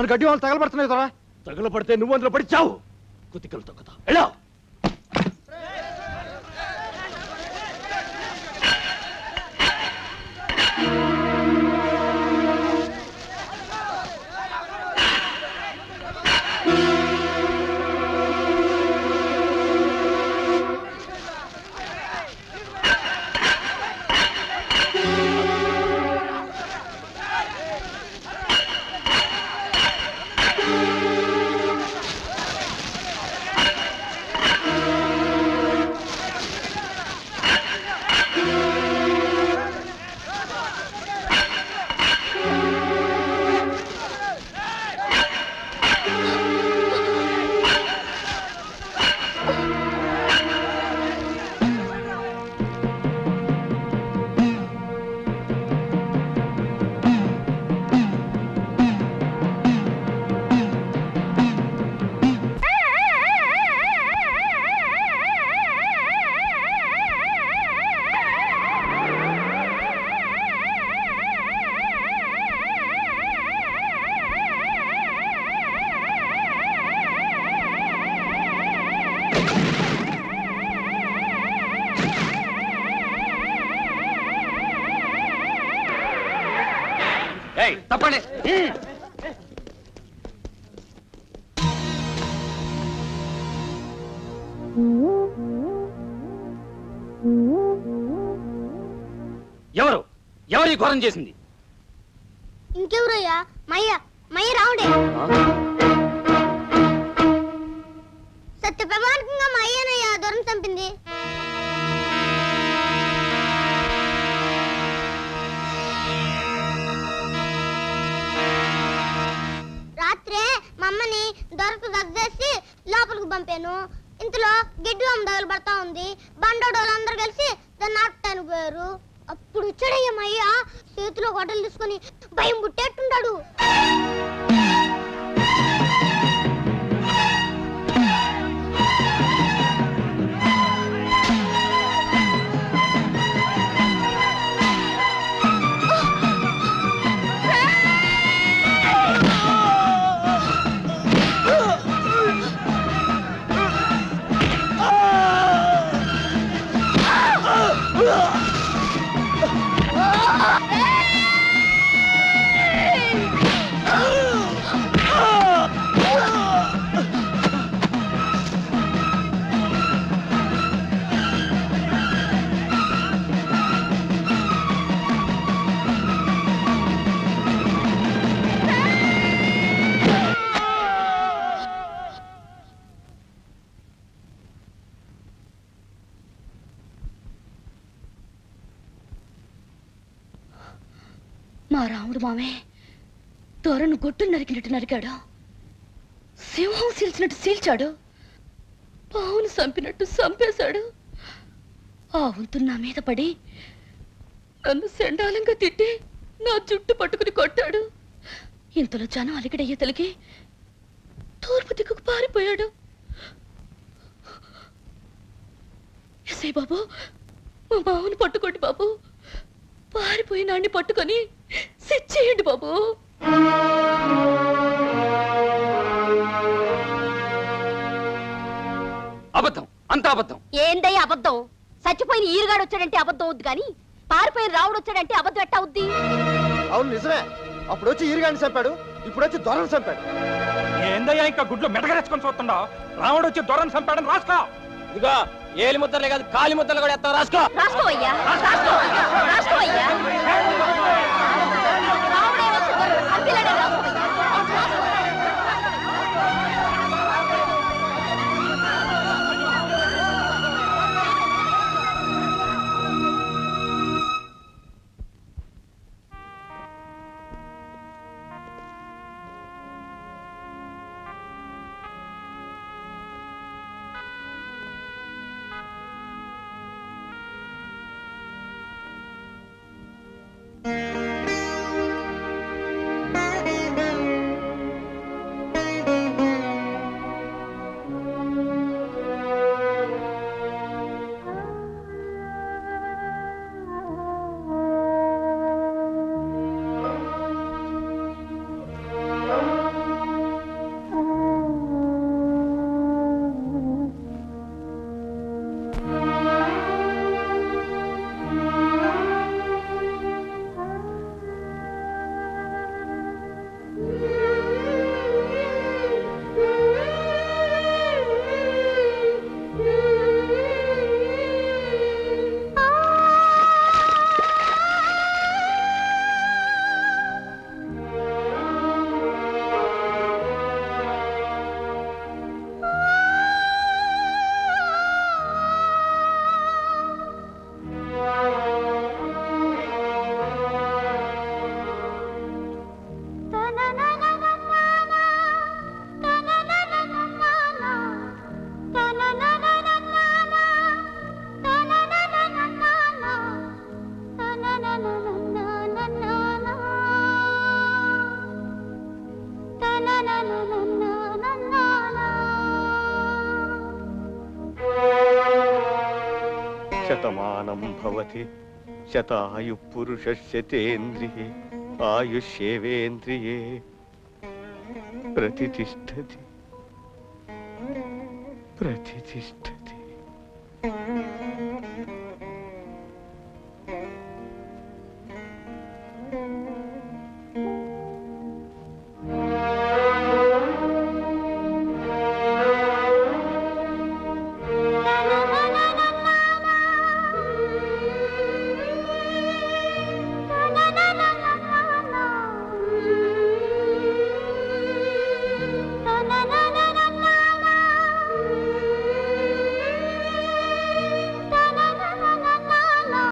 గడ్డి వాళ్ళు తగలబడుతున్నాయి దొరా. తగలబడితే నువ్వు అందులో పడి చావు. కుతికలు తొక్కుతా ఎలా. తప్పండి. ఎవరు ఎవరు ఈ ఘోరం చేసింది? ఇంకెవరయ్యా? మయ్య మయ్య రావుడే. సత్య ప్రమాణకంగా మా అయ్యనయ్యా దూరం చంపింది. రాత్రే మా అమ్మని దొరకు దగ్గేసి లోపలికి పంపాను. ఇంతలో గిడ్డు అమ్మ దగలు పడతా ఉంది. బండోడోళ్ళందరూ కలిసి దాన్ని ఆపటానికి పోయారు. అప్పుడు వచ్చాడయ్యా మయ్య చేతిలో గొడ్డలు తీసుకొని భయం పుట్టేట్టున్నాడు. మా రాముడు మామే దొరను గొట్టు నరికినట్టు నరికాడు. సింహం సీల్చినట్టు సీల్చాడు. పావును చంపినట్టు చంపేశాడు. ఆ వంతు నా మీద పడి నన్ను సెండాలంగా తిట్టి నా జుట్టు పట్టుకుని కొట్టాడు. ఇంతలో జనం అలిగడయ్యే తలిగి తూర్పు దిక్కుకు పారిపోయాడు. ఎస్ఐ బాబు, మా మామను పట్టుకోండి బాబు. పారిపోయినాన్ని పట్టుకొని సిచ్చేయండి బాబు. అబద్ధం, అంత అబద్ధం. ఏందయ్య అబద్ధం? చచ్చిపోయిన ఈరుగాడు వచ్చాడంటే అబద్ధం అవుద్ది, కానీ పారిపోయిన రావుడు వచ్చాడంటే అబద్ధం ఎట్టా అవుద్ది? అవును నిజమే. అప్పుడు వచ్చి ఈరుగాడిని చంపాడు, ఇప్పుడు వచ్చి దొరను చంపాడు. ఏందయ్యా ఇంకా గుడ్లు మెడగరేసుకొని చూస్తుండవు? రావుడు వచ్చి దొరను చంపాడని రాసుకో. ఇదిగో ఏలి ముద్దలే కాదు, కాలి ముద్దలు కూడా ఎత్తావు. రాసుకో. రాసుకోవయ్యా, రాసుకోవయ్యా. రావుడే వచ్చి దొరను చంపిలాడే రాసుకోవయ్యా. శతమానం భవతి శతాయు పురుష శతేంద్రియే ఆయుష్యేవేంద్రియే ప్రతిష్టతి ప్రతిష్టతి